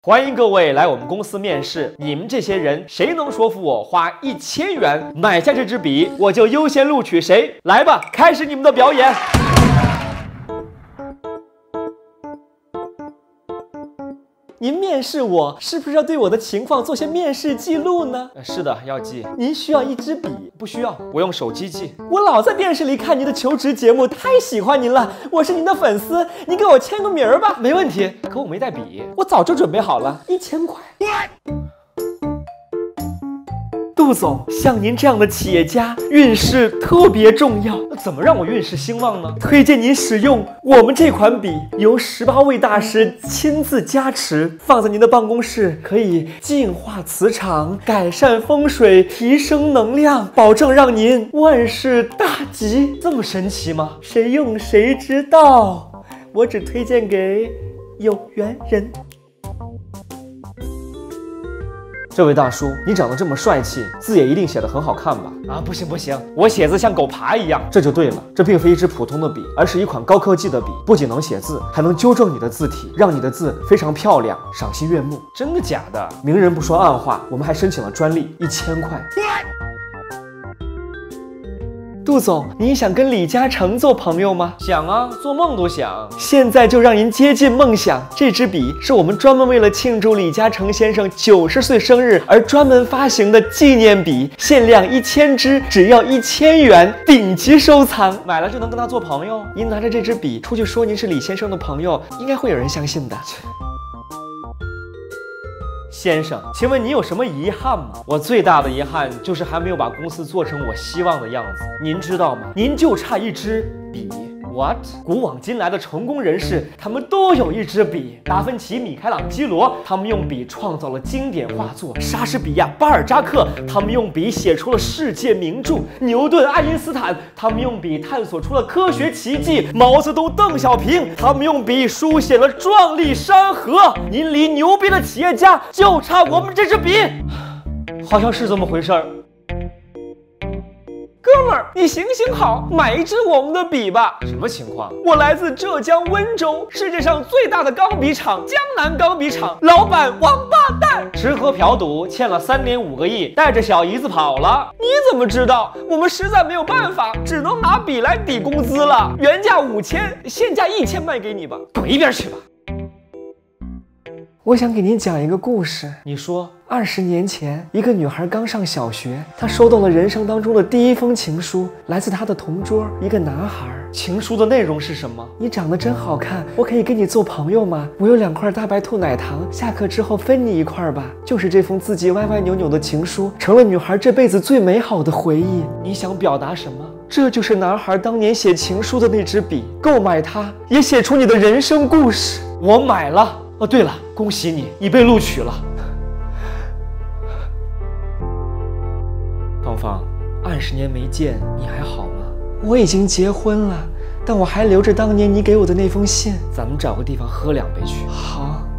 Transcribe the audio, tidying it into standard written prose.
欢迎各位来我们公司面试，你们这些人谁能说服我花1000元买下这支笔，我就优先录取谁。来吧，开始你们的表演。您面试我，是不是要对我的情况做些面试记录呢？是的，要记。您需要一支笔？不需要，我用手机记。我老在电视里看您的求职节目，太喜欢您了，我是您的粉丝，您给我签个名儿吧。没问题，可我没带笔。我早就准备好了，1000块。杜总，像您这样的企业家，运势特别重要。怎么让我运势兴旺呢？推荐您使用我们这款笔，由18位大师亲自加持，放在您的办公室，可以净化磁场，改善风水，提升能量，保证让您万事大吉。这么神奇吗？谁用谁知道，我只推荐给有缘人。这位大叔，你长得这么帅气，字也一定写得很好看吧？啊，不行不行，我写字像狗爬一样。这就对了，这并非一支普通的笔，而是一款高科技的笔，不仅能写字，还能纠正你的字体，让你的字非常漂亮，赏心悦目。真的假的？明人不说暗话，我们还申请了专利，1000块。杜总，您想跟李嘉诚做朋友吗？想啊，做梦都想。现在就让您接近梦想。这支笔是我们专门为了庆祝李嘉诚先生90岁生日而专门发行的纪念笔，限量1000支，只要1000元，顶级收藏。买了就能跟他做朋友？您拿着这支笔出去说您是李先生的朋友，应该会有人相信的。先生，请问你有什么遗憾吗？我最大的遗憾就是还没有把公司做成我希望的样子。您知道吗？您就差一支笔。What？ 古往今来的成功人士，他们都有一支笔。达芬奇、米开朗基罗，他们用笔创造了经典画作；莎士比亚、巴尔扎克，他们用笔写出了世界名著；牛顿、爱因斯坦，他们用笔探索出了科学奇迹；毛泽东、邓小平，他们用笔书写了壮丽山河。您离牛逼的企业家就差我们这支笔，好像是这么回事儿。哥们儿，你行行好，买一支我们的笔吧。什么情况？我来自浙江温州，世界上最大的钢笔厂——江南钢笔厂，老板王八蛋，吃喝嫖赌，欠了3.5个亿，带着小姨子跑了。你怎么知道？我们实在没有办法，只能拿笔来抵工资了。原价5000，现价1000卖给你吧。滚一边去吧。我想给您讲一个故事。你说，20年前，一个女孩刚上小学，她收到了人生当中的第一封情书，来自她的同桌一个男孩。情书的内容是什么？你长得真好看，我可以跟你做朋友吗？我有2块大白兔奶糖，下课之后分你1块吧。就是这封字迹歪歪扭扭的情书，成了女孩这辈子最美好的回忆。你想表达什么？这就是男孩当年写情书的那支笔。购买它，也写出你的人生故事。我买了。哦，对了，恭喜你，你被录取了。芳芳，20年没见，你还好吗？我已经结婚了，但我还留着当年你给我的那封信。咱们找个地方喝2杯去。好。